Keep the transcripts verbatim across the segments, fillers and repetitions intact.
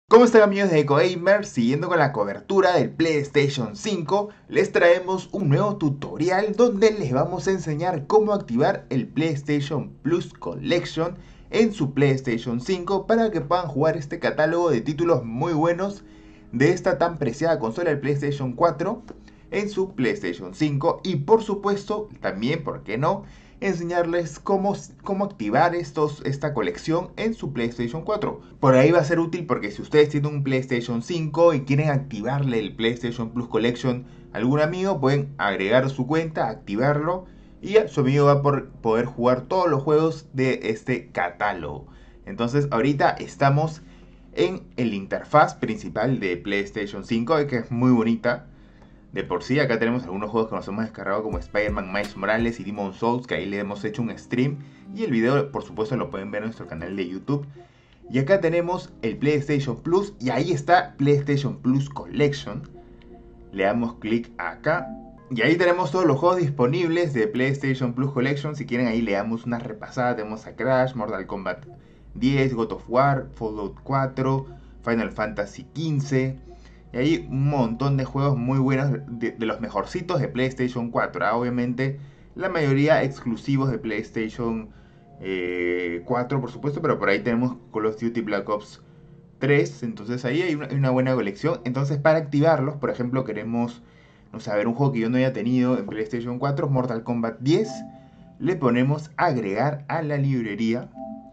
¿Cómo están, amigos de EcoGamer? Siguiendo con la cobertura del PlayStation cinco, les traemos un nuevo tutorial donde les vamos a enseñar cómo activar el PlayStation Plus Collection en su PlayStation cinco para que puedan jugar este catálogo de títulos muy buenos de esta tan preciada consola, el PlayStation cuatro, en su PlayStation cinco. Y por supuesto, también, ¿por qué no?, enseñarles cómo, cómo activar estos, esta colección en su PlayStation cuatro. Por ahí va a ser útil porque si ustedes tienen un PlayStation cinco y quieren activarle el PlayStation Plus Collection a algún amigo, pueden agregar su cuenta, activarlo y su amigo va a por poder jugar todos los juegos de este catálogo. Entonces ahorita estamos en el interfaz principal de PlayStation cinco, que es muy bonita. De por sí, acá tenemos algunos juegos que nos hemos descargado como Spider-Man, Miles Morales y Demon's Souls, que ahí le hemos hecho un stream. Y el video, por supuesto, lo pueden ver en nuestro canal de YouTube. Y acá tenemos el PlayStation Plus y ahí está PlayStation Plus Collection. Le damos clic acá. Y ahí tenemos todos los juegos disponibles de PlayStation Plus Collection. Si quieren, ahí le damos una repasada. Tenemos a Crash, Mortal Kombat diez, God of War, Fallout cuatro, Final Fantasy quince. Y hay un montón de juegos muy buenos, de, de los mejorcitos de PlayStation cuatro. ¿eh? Obviamente, la mayoría exclusivos de PlayStation eh, cuatro, por supuesto. Pero por ahí tenemos Call of Duty Black Ops tres. Entonces ahí hay una, hay una buena colección. Entonces, para activarlos, por ejemplo, queremos, no sé, ver un juego que yo no haya tenido en PlayStation cuatro, Mortal Kombat diez. Le ponemos agregar a la librería.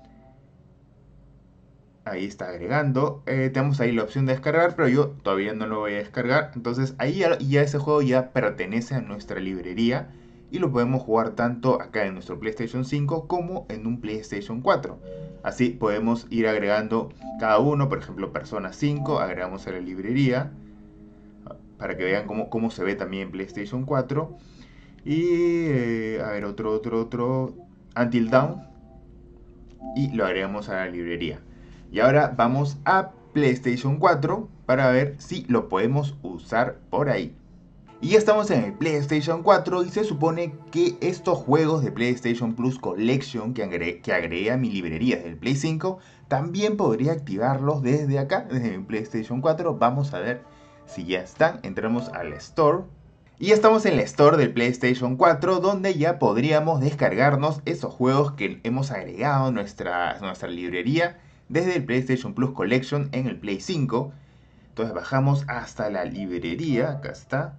Ahí está agregando. Eh, tenemos ahí la opción de descargar, pero yo todavía no lo voy a descargar. Entonces ahí ya, ya ese juego ya pertenece a nuestra librería y lo podemos jugar tanto acá en nuestro PlayStation cinco como en un PlayStation cuatro. Así podemos ir agregando cada uno. Por ejemplo, Persona cinco, agregamos a la librería para que vean cómo, cómo se ve también en PlayStation cuatro. Y eh, a ver, otro, otro, otro, Until Dawn, y lo agregamos a la librería. Y ahora vamos a PlayStation cuatro para ver si lo podemos usar por ahí. Y ya estamos en el PlayStation cuatro y se supone que estos juegos de PlayStation Plus Collection que agregué, que agregué a mi librería del Play cinco, también podría activarlos desde acá, desde mi PlayStation cuatro. Vamos a ver si ya están. Entramos al Store. Y estamos en la Store del PlayStation cuatro, donde ya podríamos descargarnos esos juegos que hemos agregado a nuestra, nuestra librería desde el PlayStation Plus Collection en el Play cinco. Entonces bajamos hasta la librería, acá está.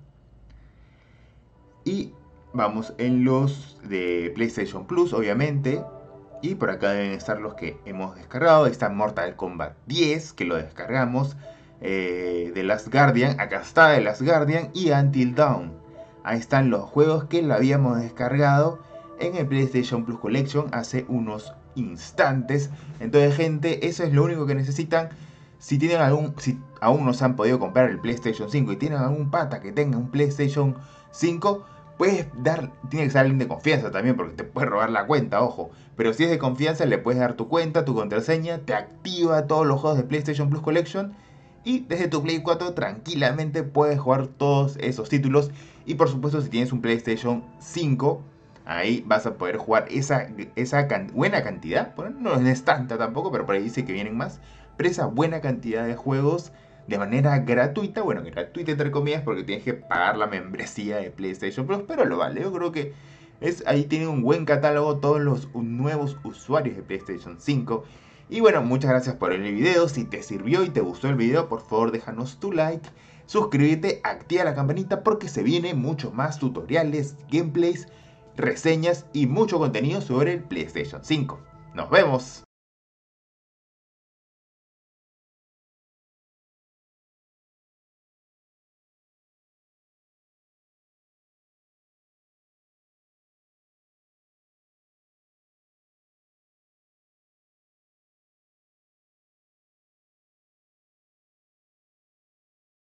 Y vamos en los de PlayStation Plus, obviamente. Y por acá deben estar los que hemos descargado. Está Mortal Kombat diez, que lo descargamos. Eh, The Last Guardian, acá está The Last Guardian y Until Dawn. Ahí están los juegos que lo habíamos descargado en el PlayStation Plus Collection hace unos instantes. Entonces, gente, eso es lo único que necesitan. Si tienen algún, si aún no se han podido comprar el PlayStation cinco y tienen algún pata que tenga un PlayStation cinco, puedes dar, tiene que ser alguien de confianza también, porque te puede robar la cuenta, ojo. Pero si es de confianza, le puedes dar tu cuenta, tu contraseña, te activa todos los juegos de PlayStation Plus Collection y desde tu Play cuatro tranquilamente puedes jugar todos esos títulos. Y por supuesto, si tienes un PlayStation cinco, ahí vas a poder jugar esa, esa can buena cantidad. Bueno, no es tanta tampoco, pero por ahí dice que vienen más. Pero esa buena cantidad de juegos de manera gratuita. Bueno, gratuita entre comillas, porque tienes que pagar la membresía de PlayStation Plus, pero lo vale. Yo creo que es, ahí tienen un buen catálogo todos los nuevos usuarios de PlayStation cinco. Y bueno, muchas gracias por el video. Si te sirvió y te gustó el video, por favor déjanos tu like, suscríbete, activa la campanita porque se vienen muchos más tutoriales, gameplays, reseñas y mucho contenido sobre el PlayStation cinco. ¡Nos vemos!